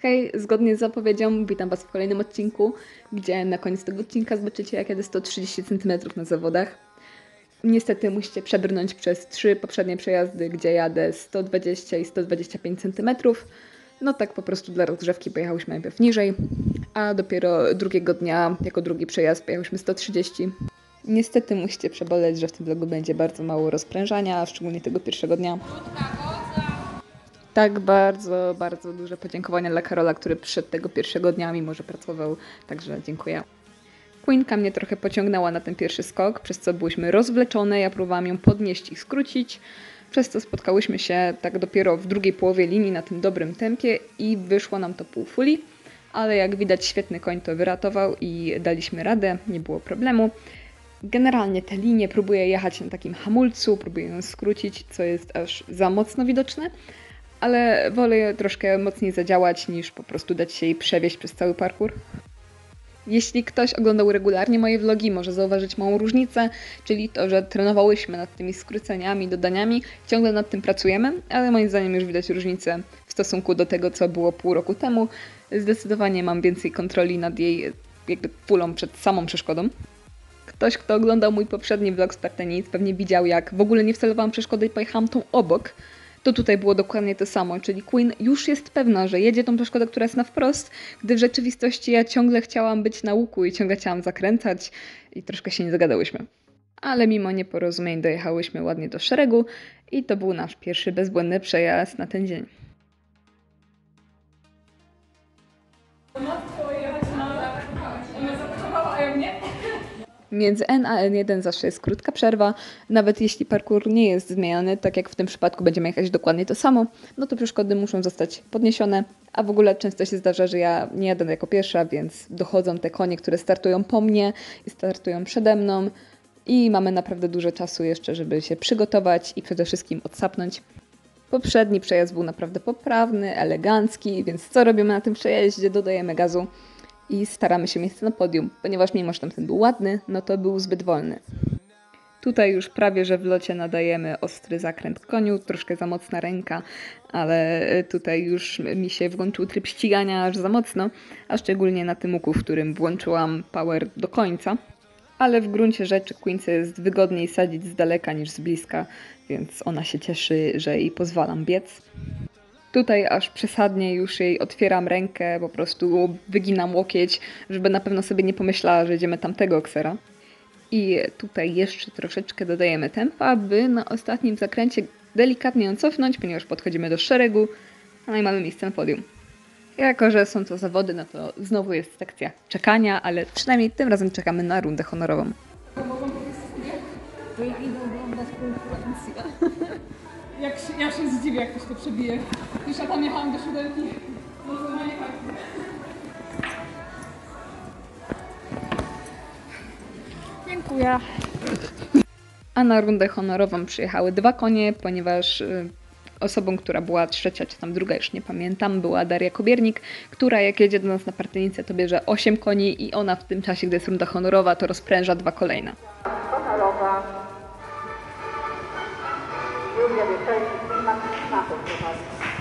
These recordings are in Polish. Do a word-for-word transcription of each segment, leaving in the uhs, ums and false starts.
Hej, zgodnie z zapowiedzią witam Was w kolejnym odcinku, gdzie na koniec tego odcinka zobaczycie, jak jadę sto trzydzieści centymetrów na zawodach. Niestety musicie przebrnąć przez trzy poprzednie przejazdy, gdzie jadę sto dwadzieścia i sto dwadzieścia pięć centymetrów. No tak po prostu dla rozgrzewki pojechałyśmy najpierw niżej, a dopiero drugiego dnia, jako drugi przejazd, pojechałyśmy sto trzydzieści. Niestety musicie przeboleć, że w tym vlogu będzie bardzo mało rozprężania, szczególnie tego pierwszego dnia. Tak, bardzo, bardzo duże podziękowania dla Karola, który przyszedł tego pierwszego dnia, mimo że pracował, także dziękuję. Queenka mnie trochę pociągnęła na ten pierwszy skok, przez co byłyśmy rozwleczone, ja próbowałam ją podnieść i skrócić, przez co spotkałyśmy się tak dopiero w drugiej połowie linii na tym dobrym tempie i wyszło nam to pół fuli, ale jak widać świetny koń to wyratował i daliśmy radę, nie było problemu. Generalnie te linie próbuję jechać na takim hamulcu, próbuję ją skrócić, co jest aż za mocno widoczne, ale wolę troszkę mocniej zadziałać, niż po prostu dać się jej przewieźć przez cały parkour. Jeśli ktoś oglądał regularnie moje vlogi, może zauważyć małą różnicę, czyli to, że trenowałyśmy nad tymi skróceniami, dodaniami, ciągle nad tym pracujemy, ale moim zdaniem już widać różnicę w stosunku do tego, co było pół roku temu. Zdecydowanie mam więcej kontroli nad jej jakby pulą przed samą przeszkodą. Ktoś, kto oglądał mój poprzedni vlog z Partenic, pewnie widział, jak w ogóle nie wcelowałam przeszkody i pojechałam tą obok. To tutaj było dokładnie to samo, czyli Queen już jest pewna, że jedzie tą przeszkodę, która jest na wprost, gdy w rzeczywistości ja ciągle chciałam być na łuku i ciągle chciałam zakręcać i troszkę się nie zagadałyśmy. Ale mimo nieporozumień dojechałyśmy ładnie do szeregu i to był nasz pierwszy bezbłędny przejazd na ten dzień. Między N a N jeden zawsze jest krótka przerwa, nawet jeśli parkour nie jest zmieniany, tak jak w tym przypadku będziemy jechać dokładnie to samo, no to przeszkody muszą zostać podniesione, a w ogóle często się zdarza, że ja nie jadę jako pierwsza, więc dochodzą te konie, które startują po mnie i startują przede mną i mamy naprawdę dużo czasu jeszcze, żeby się przygotować i przede wszystkim odsapnąć. Poprzedni przejazd był naprawdę poprawny, elegancki, więc co robimy na tym przejeździe? Dodajemy gazu i staramy się mieć na podium, ponieważ mimo, że tamten był ładny, no to był zbyt wolny. Tutaj już prawie, że w locie nadajemy ostry zakręt koniu, troszkę za mocna ręka, ale tutaj już mi się włączył tryb ścigania aż za mocno, a szczególnie na tym łuku, w którym włączyłam power do końca. Ale w gruncie rzeczy Queence jest wygodniej sadzić z daleka niż z bliska, więc ona się cieszy, że jej pozwalam biec. Tutaj aż przesadnie już jej otwieram rękę, po prostu wyginam łokieć, żeby na pewno sobie nie pomyślała, że jedziemy tamtego ksera. I tutaj jeszcze troszeczkę dodajemy tempa, by na ostatnim zakręcie delikatnie ją cofnąć, ponieważ podchodzimy do szeregu, no i mamy miejsce na podium. Jako że są to zawody, no to znowu jest sekcja czekania, ale przynajmniej tym razem czekamy na rundę honorową. Bo ja idę oglądać konkurencję. Jak się, ja się zdziwię, jak ktoś to przebije. Już ja tam jechałam do siódemki. Normalnie tak. Dziękuję. A na rundę honorową przyjechały dwa konie, ponieważ y, osobą, która była trzecia, czy tam druga, już nie pamiętam, była Daria Kobiernik, która jak jedzie do nas na Partenicę, to bierze osiem koni i ona w tym czasie, gdy jest runda honorowa, to rozpręża dwa kolejne. Honorowa. Julia Wieczornik na, na to prowadzi.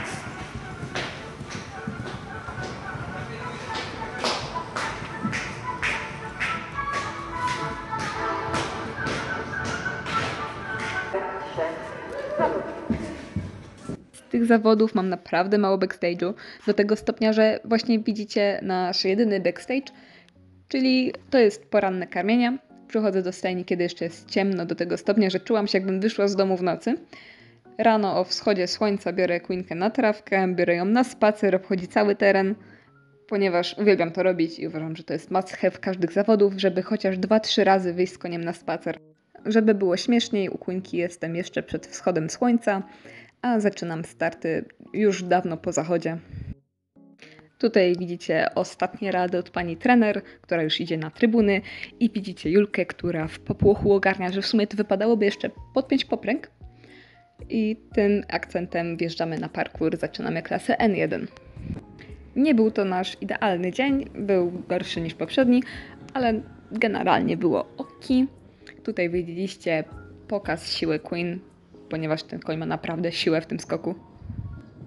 Z tych zawodów mam naprawdę mało backstage'u, do tego stopnia, że właśnie widzicie nasz jedyny backstage, czyli to jest poranne karmienie. Przychodzę do stajni, kiedy jeszcze jest ciemno, do tego stopnia, że czułam się, jakbym wyszła z domu w nocy. Rano o wschodzie słońca biorę Queenkę na trawkę, biorę ją na spacer, obchodzi cały teren, ponieważ uwielbiam to robić i uważam, że to jest must have każdych zawodów, żeby chociaż dwa trzy razy wyjść z koniem na spacer. Żeby było śmieszniej, u Queenki jestem jeszcze przed wschodem słońca, a zaczynam starty już dawno po zachodzie. Tutaj widzicie ostatnie rady od pani trener, która już idzie na trybuny i widzicie Julkę, która w popłochu ogarnia, że w sumie to wypadałoby jeszcze podpiąć popręg. I tym akcentem wjeżdżamy na parkour, zaczynamy klasę N jeden. Nie był to nasz idealny dzień, był gorszy niż poprzedni, ale generalnie było ok. Tutaj widzieliście pokaz siły Queen, ponieważ ten koń ma naprawdę siłę w tym skoku.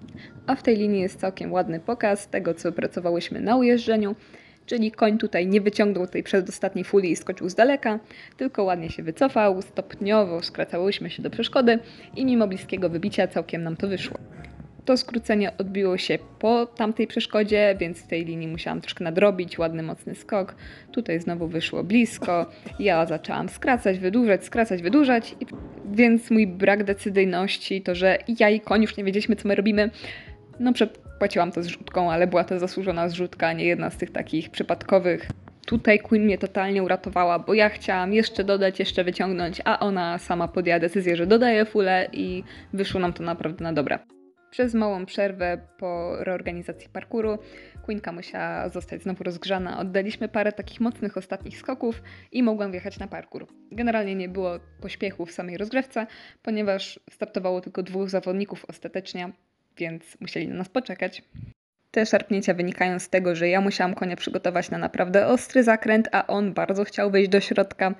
A w tej linii jest całkiem ładny pokaz tego, co pracowałyśmy na ujeżdżeniu, czyli koń tutaj nie wyciągnął tej przedostatniej fuli i skoczył z daleka, tylko ładnie się wycofał, stopniowo skracałyśmy się do przeszkody i mimo bliskiego wybicia całkiem nam to wyszło. To skrócenie odbiło się po tamtej przeszkodzie, więc w tej linii musiałam troszkę nadrobić, ładny, mocny skok. Tutaj znowu wyszło blisko, ja zaczęłam skracać, wydłużać, skracać, wydłużać, i... więc mój brak decyzyjności, to, że ja i koń już nie wiedzieliśmy, co my robimy, no przepłaciłam to zrzutką, ale była to zasłużona zrzutka, nie jedna z tych takich przypadkowych. Tutaj Queen mnie totalnie uratowała, bo ja chciałam jeszcze dodać, jeszcze wyciągnąć, a ona sama podjęła decyzję, że dodaje fulę i wyszło nam to naprawdę na dobre. Przez małą przerwę po reorganizacji parkouru Queenka musiała zostać znowu rozgrzana. Oddaliśmy parę takich mocnych ostatnich skoków i mogłam wjechać na parkour. Generalnie nie było pośpiechu w samej rozgrzewce, ponieważ startowało tylko dwóch zawodników ostatecznie, więc musieli na nas poczekać. Te szarpnięcia wynikają z tego, że ja musiałam konia przygotować na naprawdę ostry zakręt, a on bardzo chciał wejść do środka.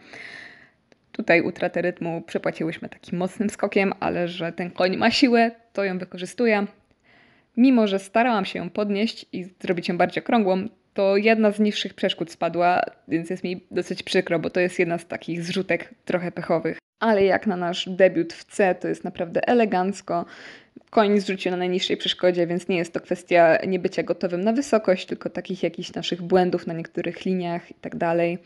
Tutaj utratę rytmu przepłaciłyśmy takim mocnym skokiem, ale że ten koń ma siłę, to ją wykorzystuje. Mimo że starałam się ją podnieść i zrobić ją bardziej okrągłą, to jedna z niższych przeszkód spadła, więc jest mi dosyć przykro, bo to jest jedna z takich zrzutek trochę pechowych. Ale jak na nasz debiut w C, to jest naprawdę elegancko. Koń zrzucił na najniższej przeszkodzie, więc nie jest to kwestia niebycia gotowym na wysokość, tylko takich jakichś naszych błędów na niektórych liniach i tak dalej.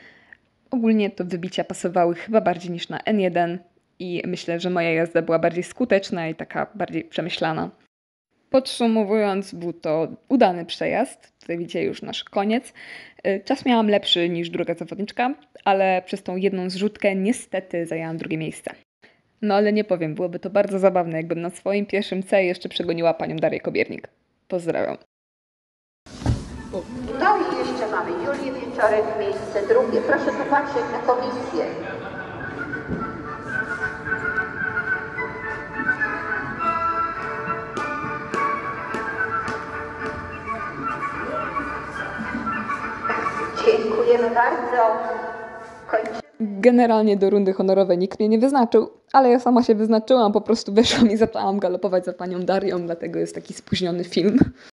Ogólnie to wybicia pasowały chyba bardziej niż na N jeden i myślę, że moja jazda była bardziej skuteczna i taka bardziej przemyślana. Podsumowując, był to udany przejazd. Tutaj widzicie już nasz koniec. Czas miałam lepszy niż druga zawodniczka, ale przez tą jedną zrzutkę niestety zajęłam drugie miejsce. No ale nie powiem, byłoby to bardzo zabawne, jakbym na swoim pierwszym C jeszcze przegoniła panią Darię Kobiernik. Pozdrawiam. No i jeszcze mamy Julię Wieczorek, miejsce drugie. Proszę popatrzeć na komisję. Dziękujemy bardzo. Kończymy. Generalnie do rundy honorowej nikt mnie nie wyznaczył, ale ja sama się wyznaczyłam, po prostu wyszłam i zaczęłam galopować za panią Darią, dlatego jest taki spóźniony film.